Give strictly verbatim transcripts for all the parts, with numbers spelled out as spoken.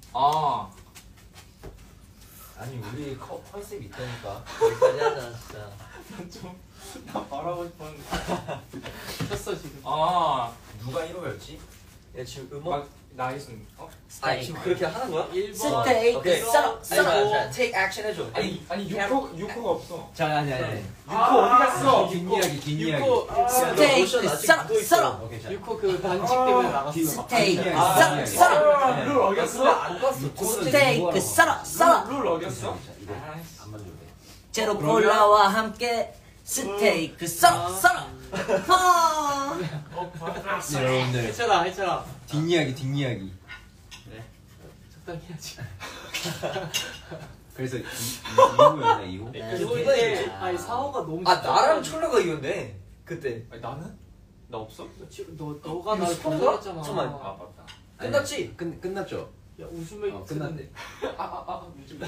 아 아니 우리 커, 컨셉 있다니까. 여기까지 하자 진짜. 난좀나 말하고 싶었는데 쳤어 지금. 아 누가 일 호였지? 야 지금 음악. 막 나이슨 어? 아 지금 그렇게 하는 거야? 일 번. 스테이크 오케이. 썰어 썰어. take action 해줘. 아니 아니 육호 육호가 없어. 자 아니 아니. 육호 어디 갔어? 뒷이야기 뒷이야기. 육호 스테이크 썰어 썰어. 오케이 자. 육호 그 반칙 때문에 나갔어. 스테이크 아, 썰어 썰어. 룰 어겼어? 안 봤어. 스테이크 썰어 썰어. 룰 어겼어? 이거 아이씨. 안 만져도 돼. 제로 콜라와 함께 스테이크 썰어 썰어. 아. 네, 여러분들 했잖아 했잖아. 뒷이야기 뒷이야기. 적당히 해야지. 그래서 이 호였나 이 호? 네. 이거에 아니 사호가 너무. 아 나랑 철러가 이겼네. 그때. 아니 나는? 나 없어? 너 너가 나를 이거 건드렸잖아. 잠깐만. 아 맞다. 끝났지? 끝 끝났죠. 야 웃음에 어, 끝났네. 아아아 요즘.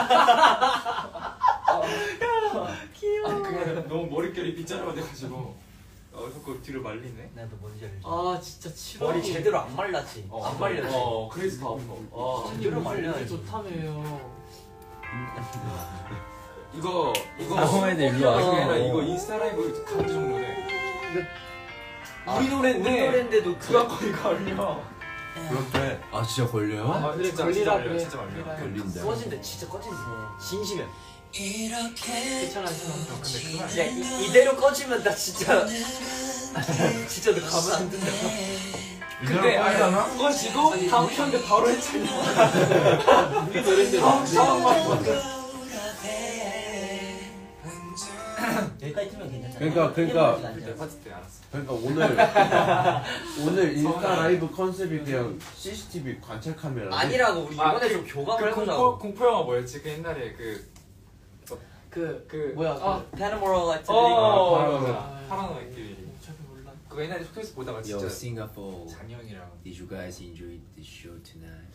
귀여워. 아니 그게 아니라 너무 머릿결이 빗자루가 돼가지고 어 자꾸 뒤로 말리네. 나도 뭔지 알지. 아 진짜 치료. 머리 제대로 안 말랐지. 어, 안 말렸지. 어 그래서 더 아파. 어, 아니 제대로 요즘 말려야지. 좋다며요. 이거 이거 나오면 돼, 일로 와. 그게 아니라 이거 인스타 라이브 간지 정도네. 우리 노래인데 우리 노래인데도 그가 거의 걸려. 그런데 아 진짜 걸려요? 아 그래 진짜 걸리라 걸려, 그래. 진짜 걸려. 걸리라. 걸린다. 꺼진대. 진짜 꺼진대. 진심이야. 괜찮아 괜찮아. 근데 그만. 야 이, 이대로 꺼지면 나 진짜 진짜 너 가만 안 둔다. 근데 아니 꺼지고 다음 편인데 바로 했잖아. 우리 노래인데. 여기까지 틀면 괜찮아. 그러니까 그러니까 그때 파티 때 알았어. 그러니까 오늘 오늘 인스타 라이브 컨셉이 그냥 씨씨티비 관찰 카메라. 아니라고 우리 아, 이번에 그- 좀 교감을 그 공포 해보자고. 공포 영화 뭐였지? 그 옛날에 그 그 그 뭐야? 아, 그 패너모럴 같은 어, 어, 파라노. 맞아. 파라노의 길. 잘 몰라. 그거 옛날에 속에서 보다가 Yo, 진짜 Singapore. 장현이랑 Did you guys enjoy the show tonight?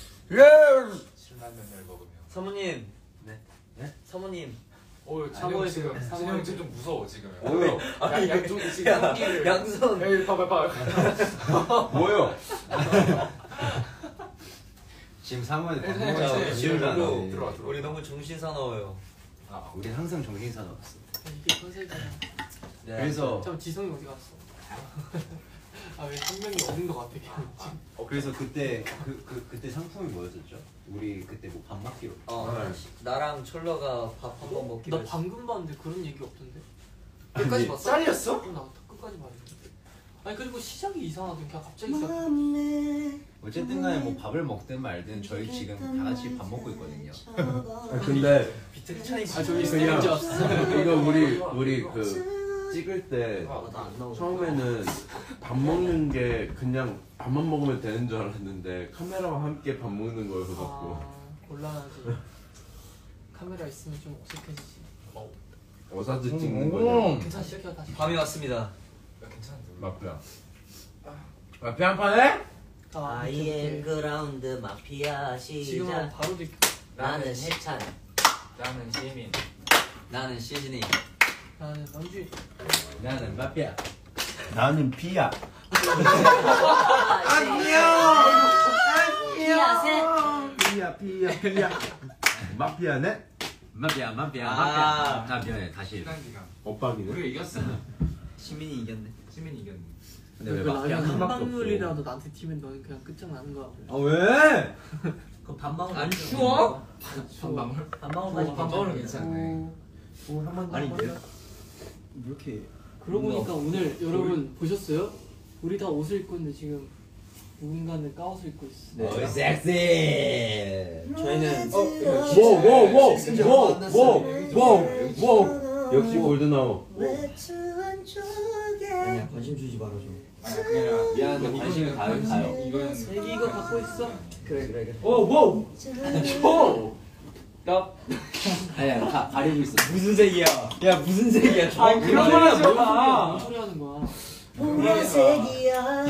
신라면을 먹으며. 사모님. 네? 네? 사모님. 오, 진영 사모예요, 지금 지금. 진영 사모예요. 지금 좀 무서워 지금. 뭐요? 야, 야, 좀 지금 야, 연기를. 양손. 에이, 봐봐, 봐. 뭐요? 지금 사모님 밥 네, 먹으면서 네, 네, 지금 네, 안 네, 해. 들어와, 들어와. 우리 너무 정신 사나워요. 아, 우린 항상 정신 사나웠어. 이게 컨셉이잖아. 네. 그래서 참 지성이 어디 갔어? 아 왜 한 명이 없는 것 같아 지금. 어, 그래서 그때 그, 그 그때 상품이 뭐였었죠? 우리 그때 뭐 밥 먹기로. 어, 나랑 철러가 밥 한 번 먹기로 나 했어. 방금 봤는데 그런 얘기 없던데? 끝까지 아니, 봤어? 짤이었어? 어, 나 끝까지 봤는데. 아니 그리고 시작이 이상하게 그냥 갑자기 시작. 어쨌든 간에 뭐 밥을 먹든 말든 저희 지금 다 같이 밥 먹고 있거든요. 아 근데 비트 찬이 아 저기 그냥- 스테이지 왔어. 이거 우리 우리 그 찍을 때 나안 나오고. 처음에는 밥 먹는 게 그냥 밥만 먹으면 되는 줄 알았는데 카메라와 함께 밥 먹는 거여서 갖고 아 곤란하지. 카메라 있으면 좀 어색해지지. 어사드 음, 찍는 거냐? 괜찮아 시작해 다시. 밤이 왔습니다. 야, 괜찮은데. 마피아 마피아 한 판 해? 아, 아이엠 그라운드 마피아 지금은 시작. 바로 듣. 나는 해찬. 나는 시민. 나는 시즈니. 나는 남주. 나는 마피아. 나는 피야 안녕. 피야 피야 피야 마피아네? 마피아 마피아 아. 마피아. 아 미안해 다시. 신난기가. 오빠기네? 우리가 이겼어. 시민이 이겼네. 시민이 이겼네. 근데 왜 그 마피아 라면 한 밖에 없어? 방울이라도 나한테 튀면 너는 그냥 끝장나는 거야. 아 왜? 그 반방울. 안 추워? 한 방울? 반방울까지. 한 방울은 괜찮네. 아니 왜 이렇게 그러고 보니까 오늘 여러분 보셨어요? 우리 다 옷을 입고 있는데 지금 누군가는 까옷을 입고 있어. 네. 섹시. 저희는 뭐뭐뭐뭐뭐뭐 역시 골드나우 아니야 관심 주지 말아줘. 아, 그게 아니라 미안한데 관심이 가요 가요. 이건 슬기 이거 갖고 있어? 그래 그래 그래. 오오 나 아니야 가 가리고 있어. 무슨 색이야? 야 무슨 색이야? 아 그런 말 하지 마. 뭔 소리 하는 거야? 보라색이야.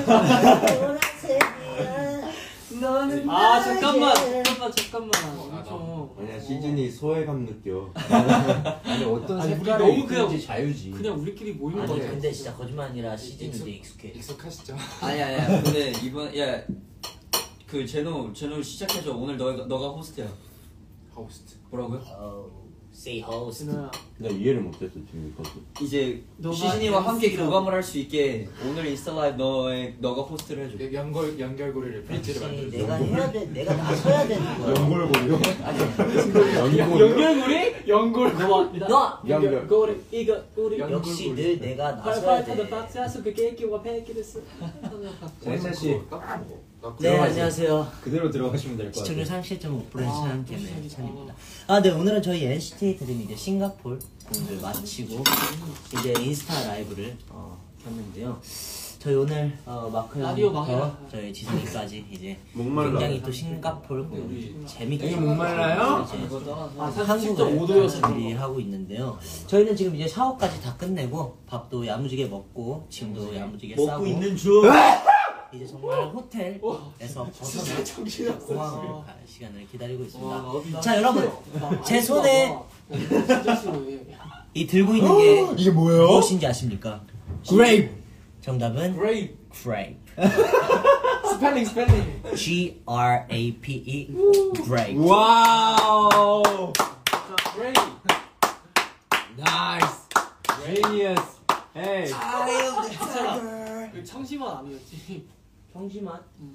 보라색이야. 너는 아 잠깐만 잠깐만 잠깐만. 엄청. 아니야 시즌이 소외감 느껴 아니 어떤 아니, 우리 색깔을 너무 그냥- 입든지 자유지. 그냥 우리끼리 모이는 아니 거지. 근데 진짜 거짓말 아니라 시즌인데 익숙해. 익숙하시죠? 아니 아니야. 근데 이번 야 그 제노 제노 시작해줘. 오늘 너가 너가 호스트야. 하우스트. 뭐라고요? Oh, say host. 진호야 나 이해를 못했어 지금 이것도. 이제 너가 시즌이와 함께 엠씨라고. 교감을 할 수 있게 오늘 인스타 라이브 너의 너가 호스트를 해줘. 네, 연결 연결고리를 편지를 그렇지, 만들어. 내가 해야 돼, 내가 나서야 되는 거야. 연골고리요? 연골. 연결고리? 연골 너와 너 연결고리 이거 우리 연- 역시 늘 내가 나서야 팔팔타도 돼. 박스야수 그 깨끼와 패기랬어 세찬 씨 네, 안녕하세요. 그대로 들어가시면 될 것 같아요. 시청률 삼십칠 점 오 퍼센트 아, 시간 캠의 멋있다. 찬입니다. 아, 네, 오늘은 저희 엔시티 드림이 이제 싱가폴 공연을 마치고 이제 인스타 라이브를 어, 켰는데요. 저희 오늘 어, 마크 라디오 형부터 망해라. 저희 지성이까지 이제 목말라. 굉장히 또 싱가폴 공연 재밌게 형이 목말라요? 이제 아 한국을 삼십칠 점 오 도여서 준비하고 있는데요. 저희는 지금 이제 샤워까지 다 끝내고 밥도 야무지게 먹고 짐도 야무지게 싸고 중. 이제 정말 호텔에서 벗어나 공항을 갈 시간을 기다리고 있습니다. 자, 여러분, 제 손에 진짜 싫어해 이 들고 있는 게 이게 뭐예요? 무엇인지 아십니까? 그레이프. 정답은 그레이프. grape. 스펠링 스펠링. G R A P E grape. 와우. 그레이프. 나이스. 레이니어스. 헤이. 그 청심환 아니었지? 평심한 음.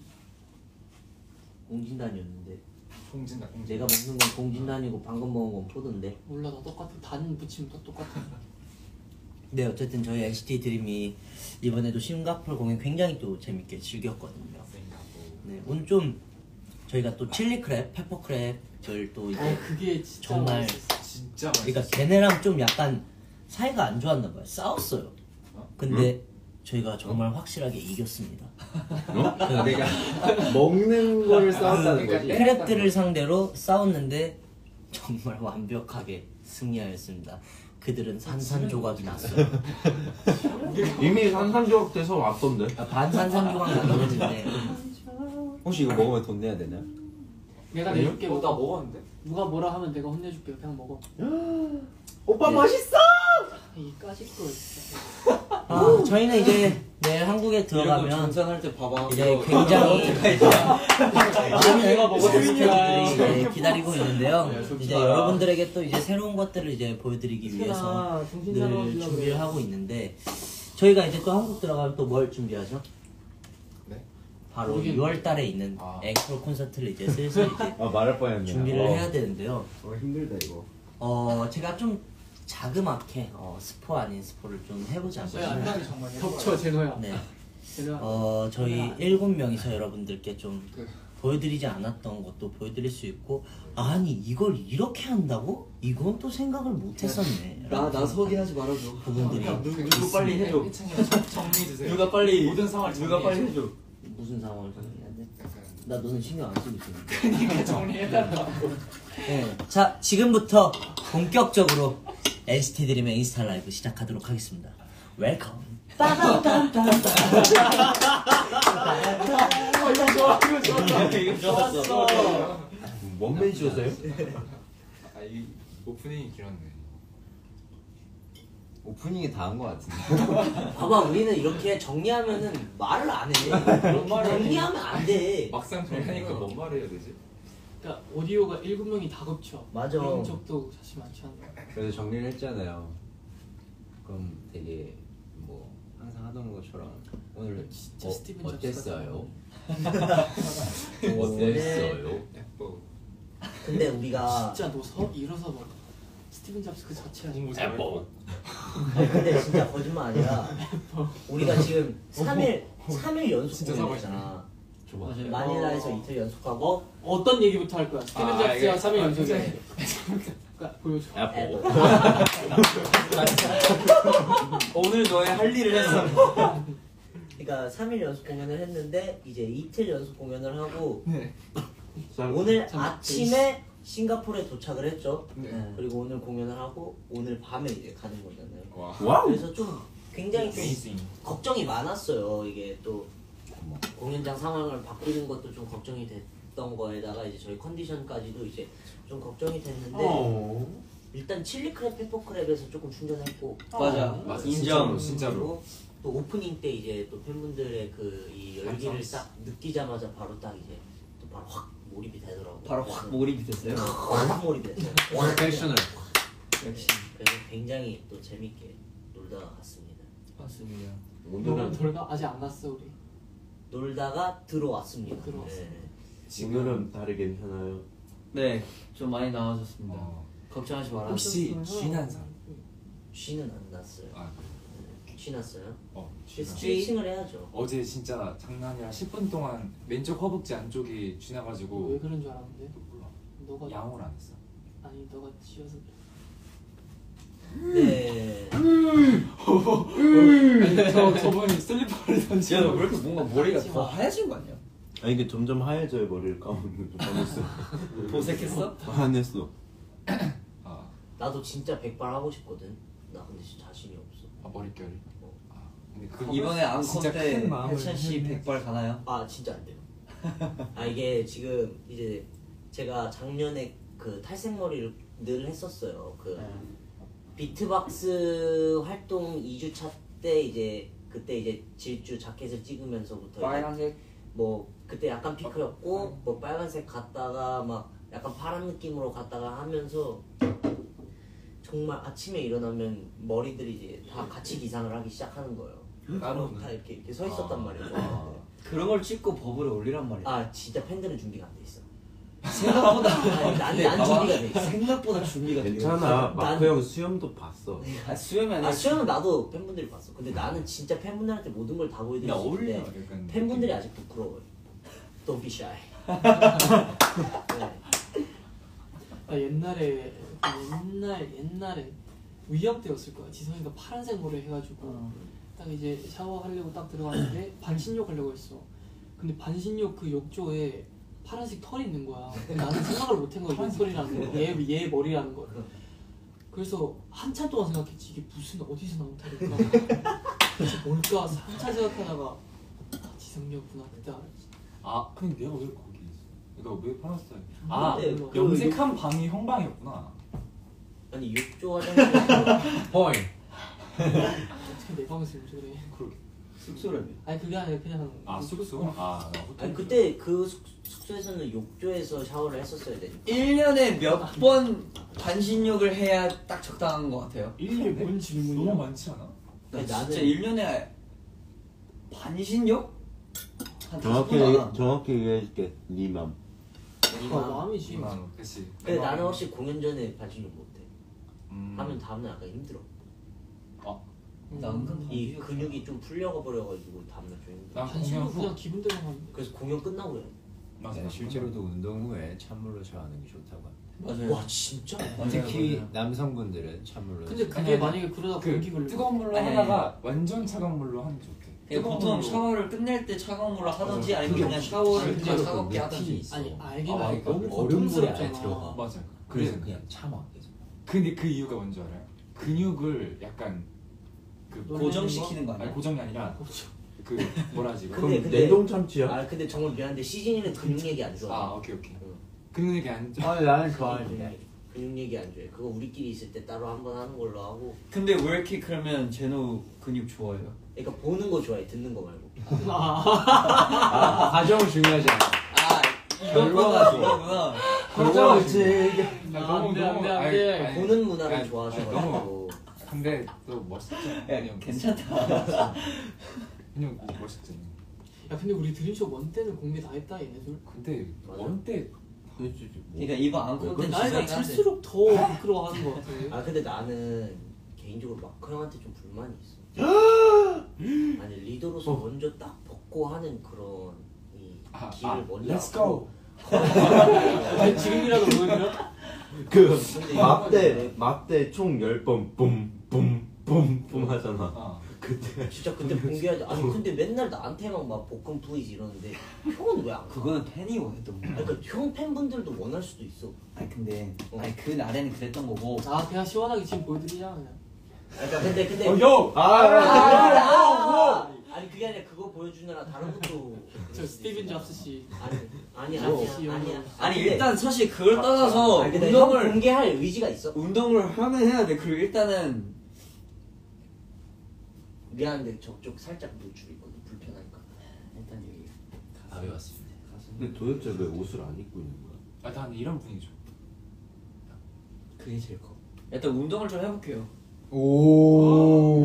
공진단이었는데 공진다 공진. 내가 먹는 건 공진단이고 방금 먹은 건 포도인데. 몰라 나 똑같아 단 붙이면 다 똑같아 네, 어쨌든 저희 엔시티 드림이 이번에도 싱가포르 공연 굉장히 또 재밌게 즐겼거든요. 네, 오늘 좀 저희가 또 칠리 크랩, 페퍼 크랩을 또 이제 어 그게 진짜 정말 맛있었어. 진짜 맛있어. 그러니까 걔네랑 좀 약간 사이가 안 좋았나 봐요. 싸웠어요. 근데 저희가 정말 확실하게 이겼습니다. 그 내가 먹는 거를 싸웠다는 거지. 크랩들을 상대로 싸웠는데 정말 완벽하게 승리하였습니다. 그들은 산산조각이 났어요. 이미 산산조각 돼서 왔던데. 아, 반산산조각 나긴 했는데 혹시 이거 먹으면 돈 내야 되나요? 내가 내줄게 어, 나 먹었는데. 누가 뭐라 하면 내가 혼내줄게 그냥 먹어 오빠 네. 멋있어. 이 까짓 거 진짜 아, 저희는 이제 내일 한국에 이런 거 들어가면 정산할 때 봐봐. 이제 굉장히 많은 내가 먹어도 스태프들이 이제 기다리고 있는데요. 이제 여러분들에게 또 이제 새로운 것들을 이제 보여드리기 위해서 늘 준비를 하고 있는데 저희가 이제 또 한국 들어가면 또 뭘 준비하죠? 네? 바로 모르겠네. 유월 달에 있는 아. 엑소 콘서트를 이제 슬슬 이제 아 말할 뻔했네. 준비를 어. 해야 되는데요. 어 힘들다 이거. 어 제가 좀 자그맣게 어, 스포 아닌 스포를 좀 해보자고요. 안락이 정말 덮쳐 제노야 네. 제노야 어 저희 일곱 명이서 여러분들께 좀 그- 보여드리지 않았던 것도 보여드릴 수 있고 아니 이걸 이렇게 한다고? 이건 또 생각을 못했었네. 나 나 서게 하지 말아줘. 부분들이 누구 빨리 해줘. 정리해 주세요. 누가 빨리 모든 상황을 누가 빨리 정리해 해줘. 무슨 상황을 정리해야 돼? 약간 나 너는 신경 안 쓰고 있었는데. 그러니까 정리해달라고. 네. 자 지금부터 본격적으로 엔시티 드림의 인스타 라이브 시작하도록 하겠습니다. 웰컴. 이거 좋아 이거 좋아 이거 좋았어. 원맨 쇼세요? 아이 오프닝이 길었네. 오프닝이 다 한 거 같은데. 봐봐 우리는 이렇게 정리하면은 말을 안 해. 정리하면 안 돼. 막상 정리하니까 뭔 말을 해야 되지? 그러니까 오디오가 일곱 명이 다 겹쳐 맞아. 그런 적도 사실 많지 않나 그래서 정리를 했잖아요. 그럼 되게 뭐 항상 하던 것처럼 오늘 진짜 어, 스티븐 잡스 어땠어요? 오늘 어땠어요? 예뻐. 근데 우리가 진짜 너 서 일어서 봐 스티븐 잡스 그 자체야 공부 잘했고. 아니, 근데 진짜 거짓말 아니라 우리가 지금 삼 일 삼 일 연속 진짜 공연했잖아. 맞아요. 마닐라에서 어. 이틀 연속하고 어떤 얘기부터 할 거야? 스티븐 아, 잡스야 이게- 삼 일 아, 연속이야 굉장히- 그러니까 보여줘 애플. 오늘 너의 할 일을 했어. 그러니까 삼 일 연속 공연을 했는데 이제 이틀 연속 공연을 하고 네. 오늘 참, 아침에 싱가포르에 도착을 했죠. 네. 그리고 오늘 공연을 하고 오늘 밤에 이제 가는 거잖아요. 와. 와우. 그래서 좀 굉장히 좀 페이싱. 걱정이 많았어요. 이게 또 공연장 상황을 바꾸는 것도 좀 걱정이 됐던 거에다가 이제 저희 컨디션까지도 이제 좀 걱정이 됐는데 어. 일단 칠리 크랩, 페퍼 크랩에서 조금 충전했고 맞아. 맞아. 인정. 진짜로, 진짜로. 그리고 또 오프닝 때 이제 또 팬분들의 그 이 열기를 감성. 딱 느끼자마자 바로 딱 이제 바로 확 몰입이 되더라고. 바로 확 몰입이 됐어요. 확 몰입이 됐어요. 프로페셔널. 역시. 그래서 굉장히 또 재밌게 놀다가 갔습니다. 맞습니다. 오늘은 너는 돌가 아직 안 났어 우리. 놀다가 들어왔습니다. 들어왔어요. 네. 오늘은 다리 괜찮아요? 네, 좀 많이 나아졌습니다. 어, 걱정하지 마라. 혹시 쥐난 사람? 쉬는 안 났어요. 아 쉬 났어요? 어, 스트레칭을 해야죠. 어제 진짜 장난이 아니라 십 분 동안 왼쪽 허벅지 안쪽이 왜 쥐나가지고 그런 줄 알았는데? 몰라. 너가 양호를 안 했어. 아니 너가 쥐어서. 네. 저 저번에 슬리퍼를 야, 던지고 너 왜 이렇게 뭔가 머리가 더 하얘진 거 아니야? 아니 이게 점점 하얘져요. 머리를 감으면 안 했어. 도색했어? 안 했어. 아, 나도 진짜 백발 하고 싶거든. 나 근데 진짜 자신이 없어. 아 머릿결이. 아, 근데 그 이번에 앙콘 진짜 때 큰 마음을 해찬 씨 했는데. 백발 가나요? 아 진짜 안 돼요. 아 이게 지금 이제 제가 작년에 그 탈색머리를 늘 했었어요. 그 비트박스 활동 이 주차 때 이제 그때 이제 질주 자켓을 찍으면서부터 빨간색. 뭐 그때 약간 피크였고 뭐 빨간색 갔다가 막 약간 파란 느낌으로 갔다가 하면서 정말 아침에 일어나면 머리들이 이제 다 같이 기상을 하기 시작하는 거예요. 따로는? 다 이렇게 이렇게 서 있었단 아. 말이에요. 그런 걸 찍고 버블에 올리란 말이야. 아 진짜 팬들은 준비가 안 돼 있어. 생각보다 아니, 난, 근데 난 봐봐. 준비가 돼 있어. 생각보다 준비가 돼. 괜찮아. 난- 마크 형 수염도 봤어. 아, 수염이 아니라 아 수영은 나도 팬분들이 봤어. 근데 나는 진짜 팬분들한테 모든 걸 다 보여드릴 나 수 어울려. 있는데 약간 팬분들이 아직 부끄러워요. Don't be shy. 네. 나 옛날에 옛날 옛날에 위암 때였을 거야. 지성이가 파란색 머리 해가지고 어. 딱 이제 샤워하려고 딱 들어갔는데 반신욕 하려고 했어. 근데 반신욕 그 욕조에 파란색 털이 있는 거야. 근데 나는 생각을 못한 거야. 이 털이라는 거. 얘, 얘 머리라는 걸. 그래서 한참 동안 생각했지. 이게 무슨 어디서 나온 털일까? 그래서 뭘까? 한참 생각하다가 아, 지성이었구나. 그때 알았지. 아 근데 내가 왜 거기 있어? 내가 왜 파란색? 아 근데 그 염색한 방이 형 방이었구나. 아니 욕조 화장실에서 포인. 어떻게 내 방에서 요즘 그래? 그러게. 숙소라며. 아니 그게 아니라 그냥 아 숙소? 아 나 호텔. 아니 그때 그 숙, 숙소에서는 욕조에서 샤워를 했었어야 돼. 일 년에 몇 번 반신욕을 해야 딱 적당한 것 같아요? 일 년에 뭔 질문이야? 너무 많지 않아? 나 아니, 진짜 나는- 일 년에 반신욕? 한 정확히 다섯 번 안 정확히 얘기해줄게. 네 맘. 아, 마음이지. 이만 원. 그치. 근데 나는 혹시 공연 전에 반신욕 못해. 음. 하면 다음날 약간 힘들어. 나 은근 이 반신욕 근육이 좀 풀려가 버려가지고 다음날 좀 힘들어. 난 공연 반신욕 후. 그냥 기분 대로 하면 돼. 그래서 공연 끝나고 해. 맞아. 네, 실제로도 운동 후에 찬물로 샤워하는 게 좋다고 합니다. 맞아요. 와 진짜? 맞아요, 특히 맞아요. 남성분들은 찬물로. 근데 그게 아니, 아니. 만약에 그러다 그 감기 걸리면 뜨거운 물로 아니, 하다가 완전 차가운 물로 하는 게 좋대. 그러니까 보통 샤워를 끝낼 때 차가운 물로 하든지 어, 아니면 그게 그냥 샤워를 그냥 실제로 차갑게 그 하든지. 루틴이 있어. 아니 알긴 아, 알고 그러니까 너무 얼음 물에 안에 고통스럽잖아. 들어가. 맞아. 그래서 근데 그냥 참아 계속. 근데 그 이유가 뭔지 알아요? 근육을 약간 그 놀래는 고정시키는 거 아니 아니야? 고정이 아니라 그렇죠. 그 뭐라지 이거? 근데- 그럼 냉동 참치야? 아 근데 정말 미안한데 시즌이는 근육 얘기 안 아 좋아. 오케이 오케이. 응. 근육이 안 좋아. 아 나는 근육, 근육 얘기 안 좋아해. 그거 우리끼리 있을 때 따로 한번 하는 걸로 하고. 근데 왜 이렇게 그러면 제노 근육 좋아해요? 그러니까 보는 거 좋아해. 듣는 거 말고. 아, 과정은 중요하지 않아. 아 이거보다 이거구나. 그거지. 나 아, 안 돼, 안 돼, 안 돼. 보는 문화를 아니, 좋아하셔가지고. 근데 또 멋있잖아. 야 괜찮다. 그냥 멋있잖아. 야 근데 우리 드림쇼 원 때는 공개 다 했다 얘네들. 근데 맞아. 원때 그러니까 이거 앙콘 때 근데 나이가 지성이가 한대. 들수록 더 부끄러워하는 것 같아. 아 근데 나는 개인적으로 마크 형한테 좀 불만이 있어. 아니 리더로서 먼저 딱 벗고 하는 그런 이 아, 길을 아, 먼저. Let's go. 아니, 지금이라도 보여드려? 그 근데 막대 이거는 막대 총 열 번 뿜뿜뿜뿜 하잖아. 어. 그때 진짜 그때 공개하자. 아니 근데 맨날 나한테만 막 복근 플리즈 이러는데 형은 왜 안? 그거는 팬이고 했던 거. 아니 그러니까 형 팬분들도 원할 수도 있어. 아니 근데 어. 아니 그 날에는 그랬던 거고. 아 그냥 시원하게 지금 보여드리자 그냥. 그러니까 근데 근데. 어, 요! 아, 아, 아, 아니 그게 아니라 그거 보여주느라 다른 것도. 저 스티븐 잡스 씨. 아니 아니 어. 아니야 아니야. 아니 근데- 일단 사실 그걸 떠나서 아니, 근데 형 운동을 공개할 의지가 있어? 운동을 하면 해야 돼. 그리고 일단은 미안한데 저쪽 살짝 노출이거든 불편하니까. 일단 여기 가벼웠습니다. 가슴 근데 도대체 왜 옷을 안 입고 있는 거야? 아, 난 이런 분위기죠. 그게 제일 커. 일단 운동을 좀 해볼게요. 오.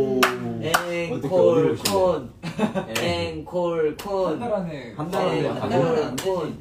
앵콜 콘. 앵콜 콘. 한 달 안에 한 달 안에 한 안 달 되면 안에 안 콘.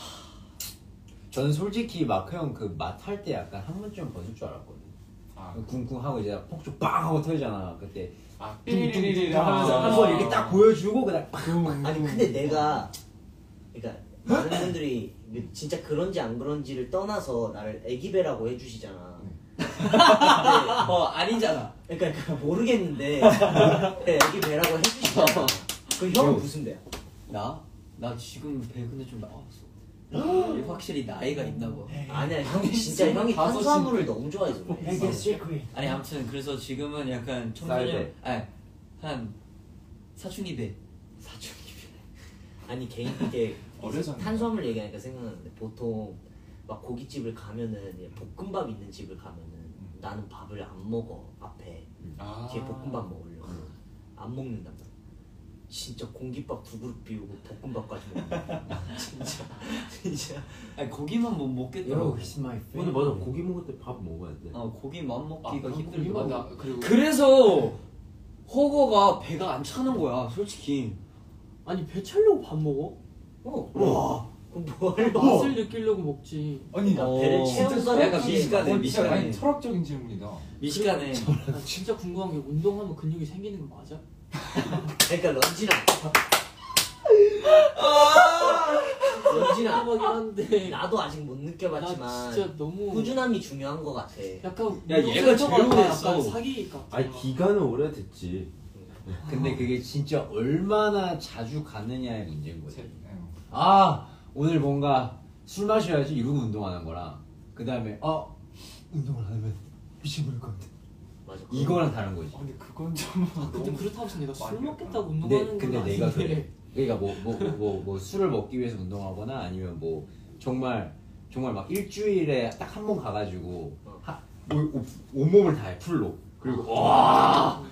저는 솔직히 마크 형 그 맛 할 때 약간 한 번쯤 벗을 줄 알았거든. 아, 쿵쿵 하고 이제 폭죽 빵 하고 터지잖아. 그때 아, 삐리리리리 아, 하면서 아, 한 번 이렇게 딱 보여주고 그다음 빵. 아니 근데 내가 그러니까 많은 분들이 진짜 그런지 안 그런지를 떠나서 나를 애기배라고 해주시잖아. 근데 어 아니잖아. 그러니까, 그러니까 모르겠는데 애기배라고 해주시잖아. 그 형은 무슨 배야? 나? 나 지금 배 근데 좀 나왔어. 확실히 나이가 있나 봐. 아니야 형이 진짜 형이 탄수화물을 너무 좋아해서 그래. 아니 아무튼 그래서 지금은 약간 청소년 아니 한 사춘기 배. 사춘기 배. 아니 개인 이게 어려졌네. 탄수화물 얘기하니까 생각나는데 보통 막 고깃집을 가면은 볶음밥 있는 집을 가면은 나는 밥을 안 먹어 앞에 아. 뒤에 볶음밥 먹으려고 안 먹는단 말이야. 진짜 공깃밥 두 그릇 비우고 볶음밥까지 먹는다. 진짜 진짜. 아니 고기만 못 먹겠더라고. 근데 맞아, 고기 먹을 때 밥 먹어야 돼. 어 고기만 먹기가 아, 힘들더라고. 나 그리고 그래서 허거가 배가 안 차는 거야 솔직히. 아니 배 차려고 밥 먹어? 어. 와. 그럼 뭘 맛을 느끼려고 먹지. 아니 야, 배를 채우고 약간 살았지. 미식가네 어, 진짜 아니, 미식가네. 철학적인 질문이다. 미식가네. 나 진짜 궁금한 게 운동하면 근육이 생기는 거 맞아? 그러니까 런쥔아. 런쥔아. 궁금하긴 한데 나도 아직 못 나 느껴봤지만 진짜 너무 꾸준함이 중요한 것 같아. 약간 야, 얘가 제일 운동센터가 오래됐어. 약간 사기 같아. 아니 기간은 오래됐지. 근데 그게 진짜 얼마나 자주 가느냐의 문제인 거지. 제- 네. 아 오늘 뭔가 술 마셔야지 이러고 운동하는 거랑 그 다음에 아 운동을 안 하면 미쳐버릴 것 같아. 맞아. 이거랑 다른 거지. 아, 근데 그건 좀 근데 그렇다고 해서 내가 술 많이 먹겠다고 근데 운동하는 근데 건 내가 아닌데. 그래. 그러니까 뭐 뭐 뭐 뭐 술을 먹기 위해서 운동하거나 아니면 뭐 정말 정말 막 일주일에 딱 한 번 가가지고 하, 뭐, 오- 온몸을 다해 풀로 그리고 와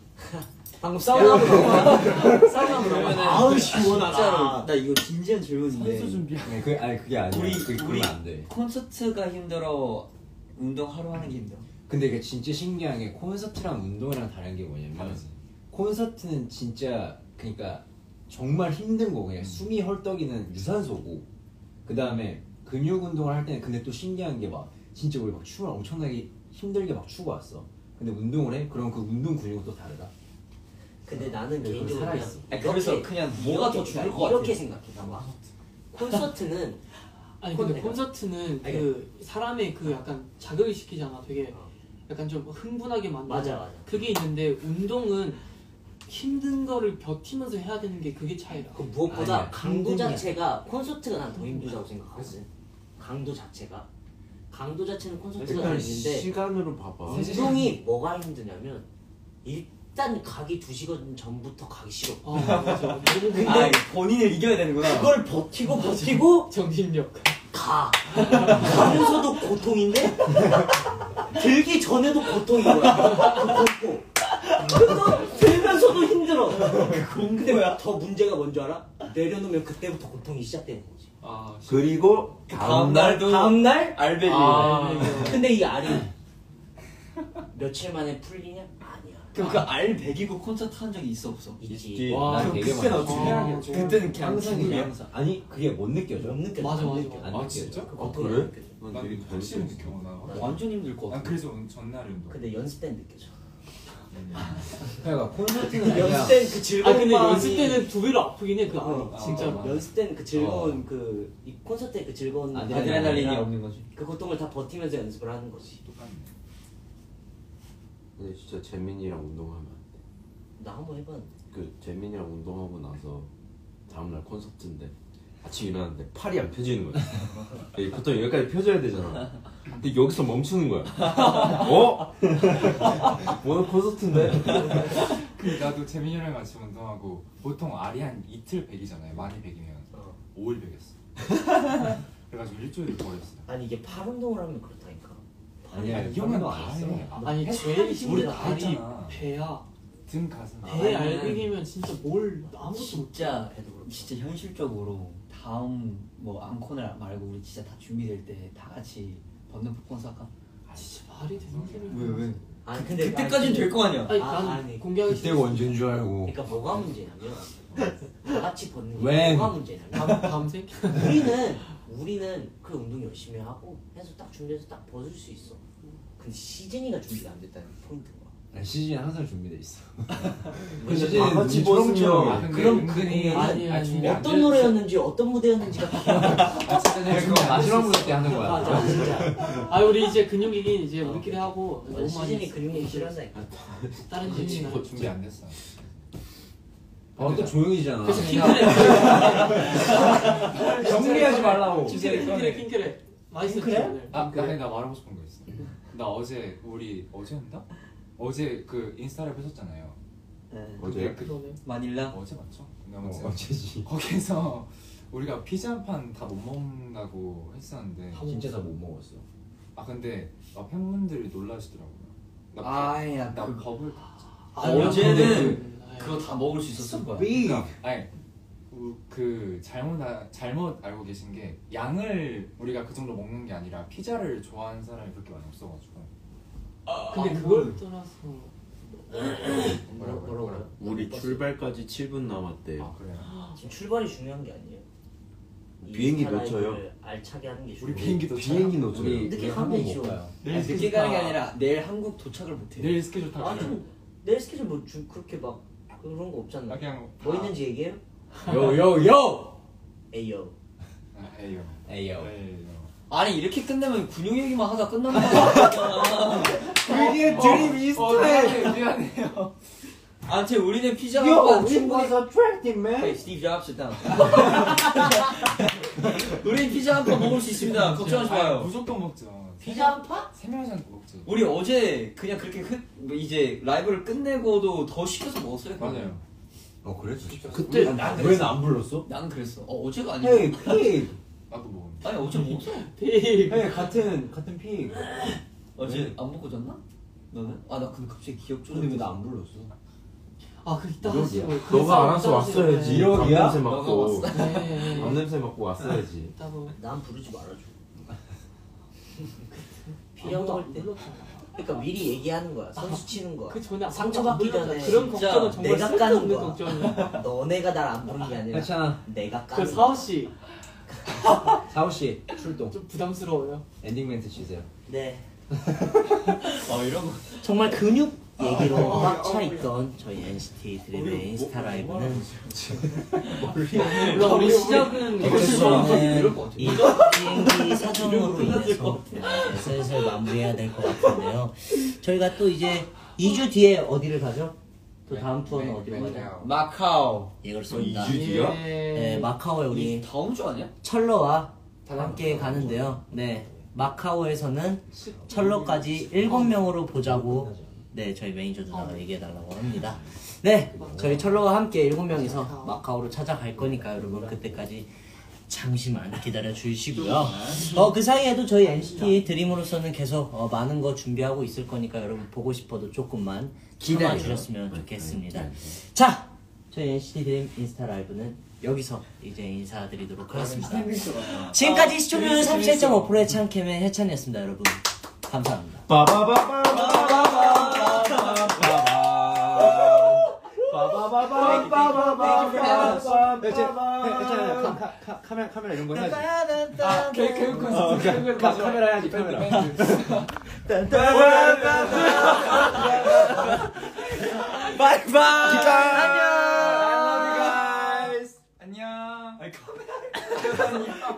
방금 사우나로 나와. 사우나로 그러면은 나와. 아우 시원하다. 진짜로 나 이거 진지한 질문인데 선수 준비. 네, 그 아니 그게 아니야. 우리- 그게 우리- 그러면 안 돼. 콘서트가 힘들어 운동 하루 하는 게 힘들어. 근데 이게 진짜 신기한 게 콘서트랑 운동이랑 다른 게 뭐냐면 다르지. 콘서트는 진짜 그러니까 정말 힘든 거 그냥 숨이 헐떡이는 유산소고 그 다음에 근육 운동을 할 때는 근데 또 신기한 게 막 진짜 우리 막 춤을 엄청나게 힘들게 막 추고 왔어. 근데 운동을 해? 그럼 그 운동 근육은 또 다르다. 근데 나는 그게 개인적으로 그냥 살아있어. 아니, 그래서 이렇게- 그냥 뭐가 더 이렇게- 죽을 것 이렇게 같아. 생각해. 봐봐. 콘서트는 아니 근데 콘- 콘서트는 아니, 그 사람의 그 약간 자극을 시키잖아. 되게 어. 약간 좀 흥분하게 만들어. 맞아 맞아. 그게 있는데 운동은 힘든 거를 버티면서 해야 되는 게 그게 차이라. 그 무엇보다 아니야, 강도 힘든 게 자체가 콘서트가 난 더 힘들다고 생각하거든. 강도 자체가 강도 자체는 콘서트가 더 일단 있는데 시간으로 봐봐. 운동이 뭐가 힘드냐면 일단 가기 두 시간 전부터 가기 싫어. 아 맞아. 너무 근데 아 본인을 이겨야 되는구나. 그걸 버티고 버티고 정신력. 가. 가면서도 고통인데 들기 전에도 고통인 거야. 그 공포. 그래서 들면서도 힘들어. 근데 더 문제가 뭔지 알아? 내려놓으면 그때부터 고통이 시작되는 거지. 아, 시- 그리고 다음 날도 다음 날 알베리. 아. 근데 이 알이 며칠 만에 풀리냐? 아니야. 그럼 그 알백이고 콘서트 한 적이 있어 없어? 있지. 와, 그럼 되게 그때는 많지. 어떻게 해야 돼? 그때는 그냥 항상 이게 죽음이야? 항상 아니 그게 못 느껴져. 못 느껴져. 맞아, 못 맞아, 느껴져. 안 아, 느껴져. 진짜? 그 아, 고통이 그래? 안 느껴져. 난 난 되게 확실히 잘 느껴. 나. 맞아. 완전 힘들 것 난 같아. 그래서 오늘 전날 운동. 근데 연습 때는 느껴져. 그러니까 콘서트는 그냥 연습 때는 그 즐거운 아 근데 마음이 연습 때는 두 배로 아프긴 해. 그 알이 어, 진짜. 아, 연습 때는 그 즐거운 그 이 콘서트 때 그 즐거운 아드레날린이 마음이랑 없는 거지. 그 고통을 다 버티면서 연습을 하는 거지. 똑같네. 근데 진짜 재민이랑 운동하면 안 돼. 나 한번 해봤는데. 그 재민이랑 운동하고 나서 다음날 콘서트인데 아침 일어났는데 팔이 안 펴지는 거야. 이 보통 여기까지 펴져야 되잖아. 근데 여기서 멈추는 거야. 어? 오늘 콘서트인데? 그 나도 재민이랑 같이 운동하고 보통 알이 한 이틀 백이잖아요. 많이 백이면 어. 오 일 백였어. 그래가지고 일주일 버렸어요. 아니 이게 팔 운동을 하면 그렇다니까. 아니야 이 형은 운동 다 안 했어. 해. 아니 해- 제일 우리 힘든 다 알이 했잖아. 배야. 등 가슴. 아, 배 나는 알배기면 진짜 뭘 아무것도 못. 진짜 배도 그렇고. 진짜 현실적으로 다음 뭐 앙코나 말고 우리 진짜 다 준비될 때 다 같이 번든 popcorn 쌀까? 아 진짜 말이 되는 소리야. 왜 왜? 아니 근데 그때까지는 될 거 아니야. 아니 아, 난 아니. 공개하기 그때가 싫어. 언제인 줄 알고. 그러니까 뭐가 문제냐면 다 같이 벗는 게 왜? 뭐가 문제냐면 밤 밤새. 우리는 우리는 그 운동 열심히 하고 해서 딱 준비해서 딱 벗을 수 있어. 근데 시즌이가 준비가 안 됐다는 게 포인트인 거야. 아니, 시즌이 항상 준비돼 있어. 근데 시즌은 다 같이 눈처럼 벗으면 아, 근데 그럼 그 은근히 공연은 아니, 아니, 준비 안 어떤 됐지. 노래였는지 어떤 무대였는지가 아, 진짜 내가 그거 마지막 무대 때 하는 거야. 맞아 진짜. 아 우리 이제 근육이긴 이제 우리끼리 하고 너무 많이 시즌이 했어. 근육이 싫었다니까. 다른 준비 집이나. 준비 안 됐어. 아, 또 조용히잖아. 그래서 킹크랩. 정리하지 말라고. 킹크랩 킹크랩 킹크랩. 맛있었지 킹크랩? 오늘. 아, 나, 나 말하고 싶은 거 있어. 나 어제 우리 어제였나? 어제 그 인스타를 펼쳤잖아요. 네. 어제 그, 그러네. 마닐라. 어제 맞죠? 근데 어, 아무튼 어제지. 거기서 우리가 피자 한 판 다 못 먹는다고 했었는데 다 진짜 다 못 먹었어. 아 근데 막 팬분들이 놀라시더라고요. 나, 버- 아야 나 그 버블 아, 어제는 아니, 그거 다 먹을 수 있었을 거야. 그러니까 아니 우- 그 잘못 아, 잘못 알고 계신 게 양을 우리가 그 정도 먹는 게 아니라 피자를 좋아하는 사람이 그렇게 많이 없어가지고 근데 아, 그걸 뭘. 떠나서 뭐라고 뭐라고요? 우리 출발까지 칠 분 남았대. 아 그래요? 지금 출발이 중요한 게 아니에요. 이 비행기 인스타 놓쳐요. 라이브를 알차게 하는 게 우리 중요해요. 비행기도 비행기 타요. 놓쳐요. 우리 늦게 우리 가면 한국 되죠. 못 가요. 아니, 늦게 가는 게 아니라 내일 한국 도착을 못해. 내일 스케줄 타고 아니 가요. 내 스케줄 뭐 주, 그렇게 막 그런 거 아 없잖아. 그냥 뭐 다- 있는지 얘기해요? 요요요. 에이요. 아, 에이요 에이요. 에이요 아니 이렇게 끝내면 근육 얘기만 하다 끝나는 거야. 그게 드림 어, 이스타일. 미안해, 미안해요. 아무튼 우리는 피자 Yo, 먹고 it 충분히. was attractive, man. Hey, Steve Jobs, sit down. 우린 피자 한 판 먹을 수 있습니다. 걱정하지 아니, 마요. 무조건 먹죠. 피자 한 판? 세 명이서 먹죠. 우리 어제 그냥 그렇게 흩, 뭐 이제 라이브를 끝내고도 더 시켜서 먹었어요. 맞아요. 어 그래 진짜. 그때 왜는 안 불렀어? 나는 그랬어. 어 어제가 아니고. 헤이 픽. 나도 먹었는데. 아니 어제 먹었어. 픽. 헤이 같은 같은 픽. 어제 안 먹고 잤나? 너는? 아 나 근데 갑자기 기억 좀. 근데 왜 나 안 불렀어? 아, 그 이따 이러기야. 하시고. 너가 알아서 왔어야지. 이러기야? 밤냄새 맡고. 너가 네. 밤냄새 맡고 왔어야지. 이따도 난 부르지 말아줘. 피자 피자 먹을 먹을 때. 때. 그러니까 미리 얘기하는 거야. 선수 치는 거야. 그 전에 상처받기 전에 그런 진짜 걱정은 정말 내가 까는 쓸데없는 거야. 걱정이야. 너네가 날 안 부른 게 아니라 괜찮아. 내가 그 까는 사오 씨 좀 사오 씨 출동. 부담스러워요. 엔딩 멘트 주세요. 네. 어 이런 거. 정말 근육 얘기로 꽉 차 있던 저희 엔시티 드림의 인스타 라이브는 물론 우리 시작은 저는 이럴 것 같아. 이 비행기 사정으로 인해서 네, 슬슬 마무리해야 될 것 같은데요. 저희가 또 이제 이 주 뒤에 어디를 가죠? 또 다음 투어는 어디로 가죠? 마카오. 예 그렇습니다. 이 주 뒤야? 네, 마카오에 우리 우리 다음 주 아니야? 철러와 함께 가는데요. 네, 마카오에서는 철러까지 일곱 명으로 보자고 네 저희 매니저 누나가 얘기해달라고 합니다. 네, 저희 철러와 함께 일곱 명이서 마카오로 찾아갈 거니까 여러분 그때까지 잠시만 기다려 주시고요. 어 그 사이에도 저희 엔시티 드림으로서는 계속 어, 많은 거 준비하고 있을 거니까 여러분 보고 싶어도 조금만 참아 주셨으면 좋겠습니다. 자, 저희 엔시티 드림 인스타 라이브는 여기서 이제 인사드리도록 하겠습니다. 지금까지 시청률 삼십칠 점 오 퍼센트의 창캠의 해찬이었습니다, 여러분. 감사합니다. 카메라 카메라 이런 거 해야지. 아, 개- 개그 콘서트. 개그 콘서트. 카메라 해야지 카메라. 바이바이. 안녕. 안녕.